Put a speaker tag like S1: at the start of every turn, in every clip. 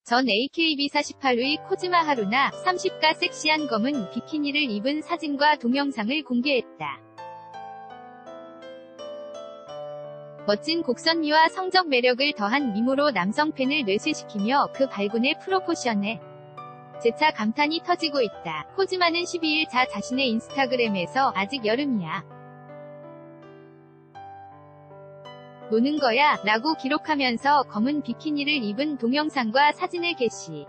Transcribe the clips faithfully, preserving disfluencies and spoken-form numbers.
S1: 전 에이케이비 사십팔의 코즈마 하루나 삼십가 섹시한 검은 비키니를 입은 사진과 동영상을 공개했다. 멋진 곡선미와 성적 매력을 더한 미모로 남성 팬을 뇌세시키며 그 발군의 프로포션에 재차 감탄이 터지고 있다. 코즈마는 십이일 자 자신의 인스타그램에서 아직 여름이야. 노는 거야 라고 기록하면서 검은 비키니를 입은 동영상과 사진을 게시.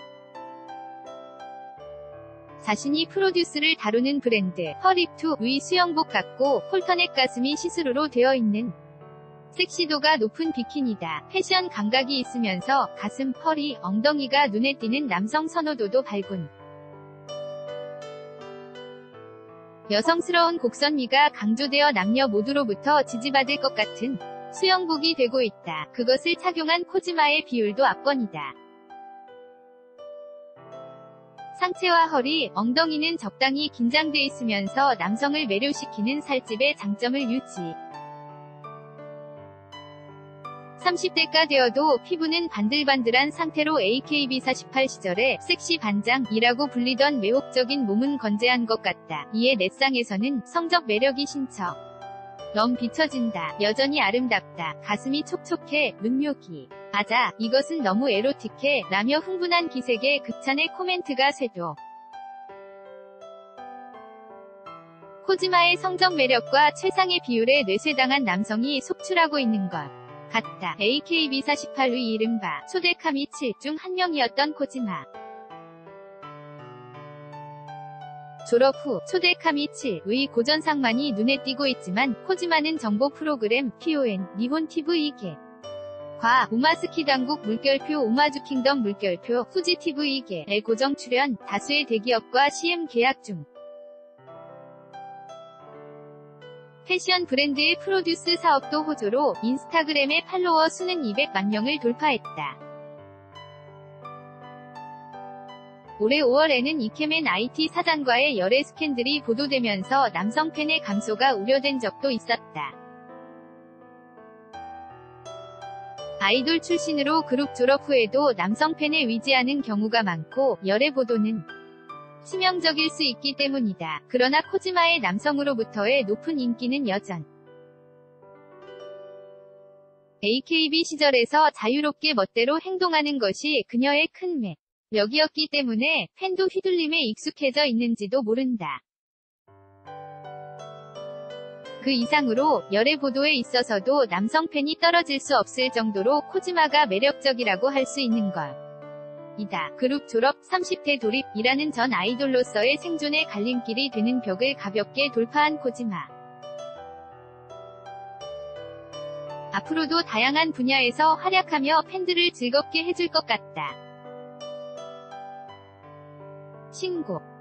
S1: 자신이 프로듀스를 다루는 브랜드 허립투의 수영복 같고 콜터넥 가슴이 시스루로 되어 있는 섹시도가 높은 비키니다. 패션 감각이 있으면서 가슴, 허리, 엉덩이가 눈에 띄는 남성 선호도도 발군. 여성스러운 곡선미가 강조되어 남녀 모두로부터 지지받을 것 같은 수영복이 되고 있다. 그것을 착용한 코즈마의 비율도 압권이다. 상체와 허리, 엉덩이는 적당히 긴장돼 있으면서 남성을 매료시키는 살집의 장점을 유지. 삼십대가 되어도 피부는 반들반들한 상태로 에이케이비 사십팔 시절에 섹시 반장이라고 불리던 매혹적인 몸은 건재한 것 같다. 이에 넷상에서는 성적 매력이 신처 넘 비춰진다. 여전히 아름답다. 가슴이 촉촉해. 눈요기. 맞아. 이것은 너무 에로틱해. 라며 흥분한 기색의 극찬의 코멘트가 쇄도. 코즈마의 성적 매력과 최상의 비율에 뇌세당한 남성이 속출하고 있는 것 같다. 에이케이비 사십팔의 이른바 초대카미 칠 중 한 명이었던 코즈마. 졸업 후 초대카미 칠의 고전상만이 눈에 띄고 있지만 코즈마는 정보 프로그램 티오엔 니혼 티브이계 과 오마스키 당국 물결표 오마주 킹덤 물결표 후지 티브이계에 고정 출연, 다수의 대기업과 씨엠 계약 중. 패션 브랜드의 프로듀스 사업도 호조로 인스타그램의 팔로워 수는 이백만 명을 돌파했다. 올해 오월에는 이케맨 아이티 사장과의 열애 스캔들이 보도되면서 남성 팬의 감소가 우려된 적도 있었다. 아이돌 출신으로 그룹 졸업 후에도 남성 팬에 위지하는 경우가 많고 열애 보도는 치명적일 수 있기 때문이다. 그러나 코즈마의 남성으로부터의 높은 인기는 여전 에이케이비 시절에서 자유롭게 멋대로 행동하는 것이 그녀의 큰 매력이었기 때문에 팬도 휘둘림에 익숙해져 있는지도 모른다. 그 이상으로 열애 보도에 있어서도 남성 팬이 떨어질 수 없을 정도로 코즈마가 매력적이라고 할 수 있는 것 이다. 그룹 졸업, 삼십대 돌입이라는 전 아이돌로서의 생존의 갈림길이 되는 벽을 가볍게 돌파한 코즈마. 앞으로도 다양한 분야에서 활약하며 팬들을 즐겁게 해줄 것 같다. 신고